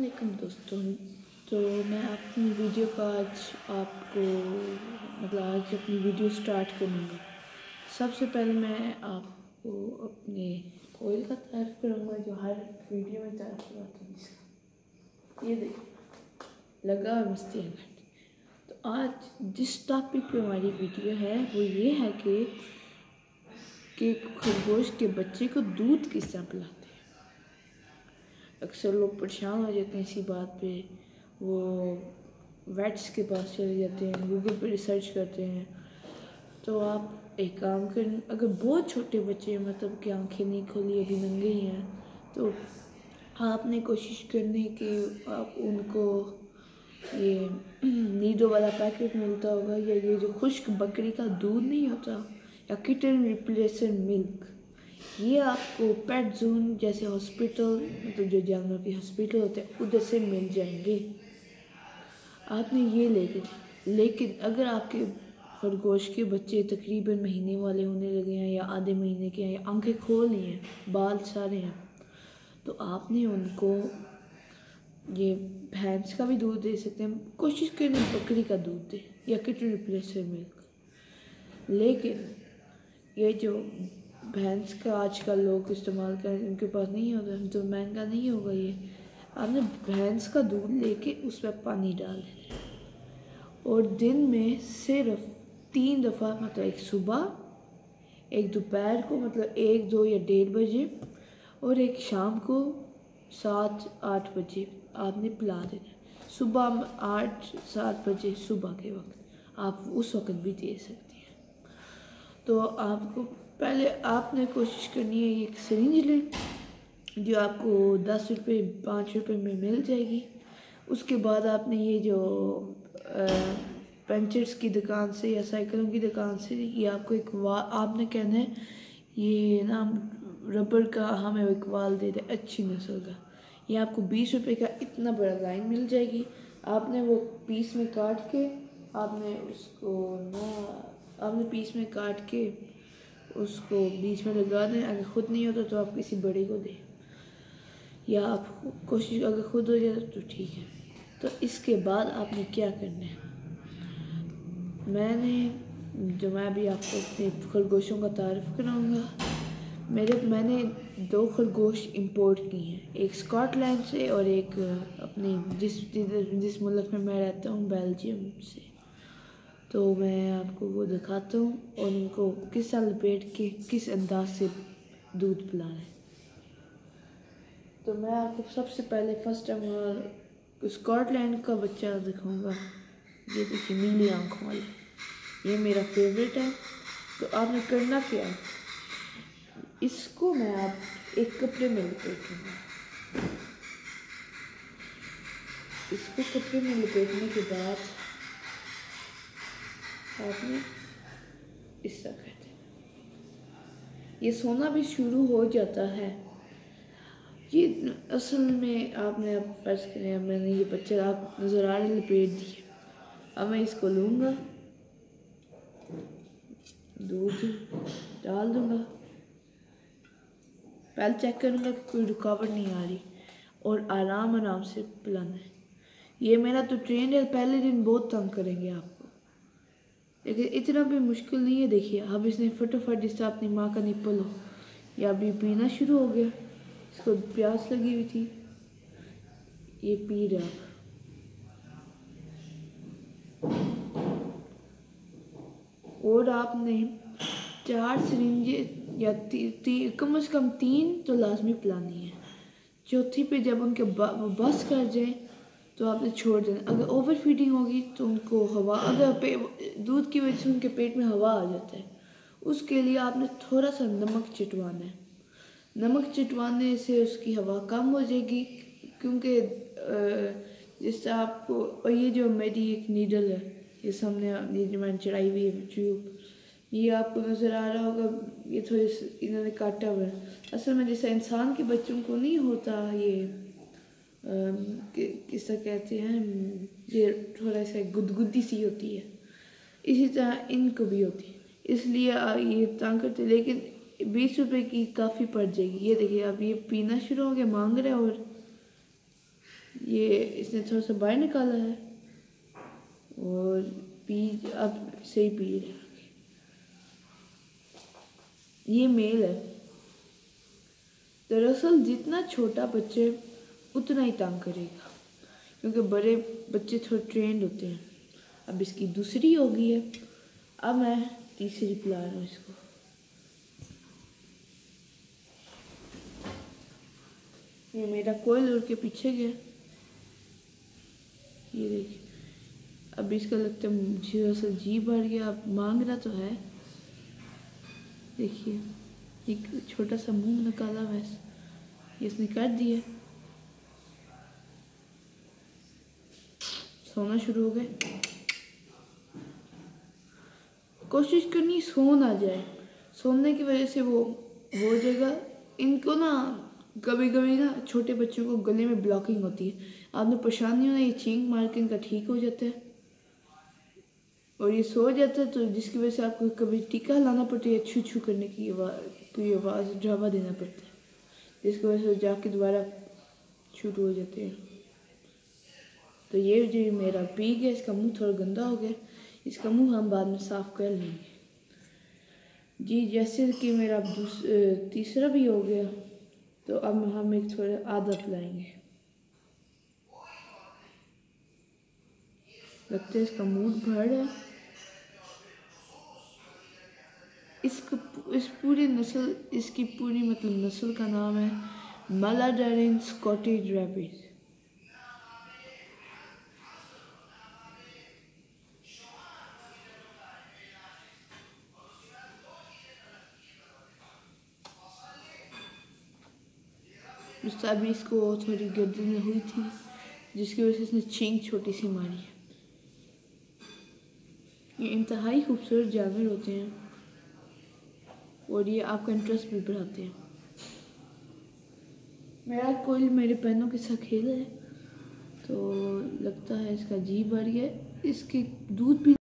अस्सलामुअलैकुम दोस्तों। तो मैं अपनी वीडियो का आज अपनी वीडियो स्टार्ट करूँगा। सबसे पहले मैं आपको अपने ऑयल का तारीफ़ करूँगा जो हर वीडियो में तारीफ़ करता हूँ। इसका ये देखिए लगा और मस्ती है। तो आज जिस टॉपिक पे हमारी वीडियो है वो ये है कि खरगोश के बच्चे को दूध किस तरह पिलाते हैं। अक्सर लोग परेशान हो जाते हैं इसी बात पे, वो वेट्स के पास चले जाते हैं, गूगल पे रिसर्च करते हैं। तो आप एक काम करें, अगर बहुत छोटे बच्चे हैं मतलब कि आंखें नहीं खोली अभी नंगे ही हैं, तो आपने कोशिश करनी कि आप उनको ये नीडो वाला पैकेट मिलता होगा या ये जो खुश्क बकरी का दूध नहीं होता या किटन रिप्लेसर मिल्क, ये आपको पेट जोन जैसे हॉस्पिटल मतलब जो जानवरों के हॉस्पिटल होते हैं उधर से मिल जाएंगे। आपने ये लेकिन अगर आपके खरगोश के बच्चे तकरीबन महीने वाले होने लगे हैं या आधे महीने के हैं या आंखें खोल ली हैं, बाल सारे हैं, तो आपने उनको ये भैंस का भी दूध दे सकते हैं। कोशिश करें बकरी का दूध दें या किटन रिप्लेसर मिल्क। लेकिन ये जो भैंस का आजकल लोग इस्तेमाल करें, उनके पास नहीं होता तो महंगा नहीं होगा। ये आपने भैंस का दूध लेके उस पर पानी डाल देना और दिन में सिर्फ 3 दफ़ा, मतलब एक सुबह, एक दोपहर को मतलब 1, 2 या 1:30 बजे और एक शाम को 7, 8 बजे आपने पिला देना। सुबह 8, 7 बजे सुबह के वक्त आप उस वक्त भी दे सकती हैं। तो आपको पहले आपने कोशिश करनी है एक सिरिंज लें जो आपको 10 रुपये 5 रुपये में मिल जाएगी। उसके बाद आपने ये जो पंचर्स की दुकान से या साइकिलों की दुकान से ये आपको एक आपने कहना है ये ना रबर का हमें एक वाल दे दे अच्छी नस्ल का। ये आपको 20 रुपये का इतना बड़ा लाइन मिल जाएगी। आपने वो पीस में काट के आपने पीस में काट के उसको बीच में लगा दें। अगर ख़ुद नहीं होता तो आप किसी बड़े को दें या आप कोशिश अगर ख़ुद हो जाए तो ठीक है। तो इसके बाद आपने क्या करना है, मैं भी आपको अपने खरगोशों का तारीफ़ कराऊंगा। मैंने 2 खरगोश इंपोर्ट किए हैं, एक स्कॉटलैंड से और एक अपनी जिस मुल्क में मैं रहता हूँ बेल्जियम से। तो मैं आपको वो दिखाता हूँ और उनको किस तरह लपेट के किस अंदाज से दूध पिलाना है। तो मैं आपको सबसे पहले फर्स्ट टाइम स्कॉटलैंड का बच्चा दिखाऊंगा। ये देखिए नीली आंखों वाला, ये मेरा फेवरेट है। तो आपने करना क्या है, इसको मैं आप एक कपड़े में लपेटूँगा। इसको कपड़े में लपेटने के बाद आपने इस तरह करते हैं, ये सोना भी शुरू हो जाता है। ये असल में आपने अब फर्ज करें मैंने ये बच्चे आप नज़र आ रहे लपेट दिए। अब मैं इसको लूँगा, दूध डाल दूँगा, पहले चेक करूँगा कि कोई रुकावट नहीं आ रही और आराम से पिलाना है। ये मेरा तो ट्रेंड है, पहले दिन बहुत तंग करेंगे आपको लेकिन इतना भी मुश्किल नहीं है। देखिए अब इसने फटाफट जिससे अपनी माँ का निप्पल हो या अभी पीना शुरू हो गया, इसको प्यास लगी हुई थी, ये पी रहा। और आपने 4 सिरिंजे या कम से कम 3 तो लाजमी पिलानी है। चौथी पे जब उनके बस कर जाए तो आपने छोड़ देना। अगर ओवर फीडिंग होगी तो उनको हवा, अगर दूध की वजह से उनके पेट में हवा आ जाता है, उसके लिए आपने थोड़ा सा नमक चिटवाना है। नमक चिटवाने से उसकी हवा कम हो जाएगी, क्योंकि जिससे आपको, और ये जो मेरी एक नीडल है ये सामने ये जो मैंने चढ़ाई हुई है ट्यूब, ये आपको नज़र आ रहा होगा, ये थोड़े इन्होंने काटा हुआ है। असल में जैसे इंसान के बच्चों को नहीं होता ये किस तरह कहते हैं, ये थोड़ा सा गुदगुदी सी होती है, इसी तरह इनको भी होती है, इसलिए ये तंग करते। लेकिन 20 रुपये की काफ़ी पड़ जाएगी। ये देखिए अब ये पीना शुरू हो गया, मांग रहा है और ये इसने थोड़ा सा बाहर निकाला है और अब सही पी रहा है। ये मेल है। दरअसल जितना छोटा बच्चे उतना ही तंग करेगा, क्योंकि बड़े बच्चे थोड़े ट्रेंड होते हैं। अब इसकी दूसरी हो गई है, अब मैं तीसरी पिला रहा हूँ इसको। ये मेरा कोयल उड़ के पीछे गया, ये देखिए। अब इसका लगता है मुझे ऐसा जी भर गया, अब मांग रहा तो है। देखिए एक छोटा सा मुंह निकाला, वैसे इसने कर दिया। सोना शुरू हो गए। कोशिश करनी सो ना जाए, सोने की वजह से वो हो जाएगा। इनको ना कभी कभी ना छोटे बच्चों को गले में ब्लॉकिंग होती है, आपने परेशानी हो, ये छींक मार के इनका ठीक हो जाता है और ये सो जाता है, तो जिसकी वजह से आपको कभी टीका लाना पड़ता है, छू छू करने की आवाज़ ड्रामा देना पड़ता है, जिसकी वजह से जाके दोबारा शुरू हो जाते हैं। तो ये जो मेरा पी गया, इसका मुंह थोड़ा गंदा हो गया, इसका मुंह हम बाद में साफ़ कर लेंगे जी। जैसे कि मेरा तीसरा भी हो गया, तो अब हम एक थोड़ा आधा पिलाएंगे। लगता है इसका मूड भर है। इसकी पूरी मतलब नस्ल का नाम है मैलाडेरिन स्कॉटिश रैबिट। अभी इसको थोड़ी गर्दन में हुई थी, जिसकी वजह से इसने छींक छोटी सी मारी है। ये इंतहाई खूबसूरत जानवर होते हैं और ये आपका इंटरेस्ट भी बढ़ाते हैं। मेरा कोयल मेरे पैनों के साथ खेला है, तो लगता है इसका जी भर गया। इसके दूध भी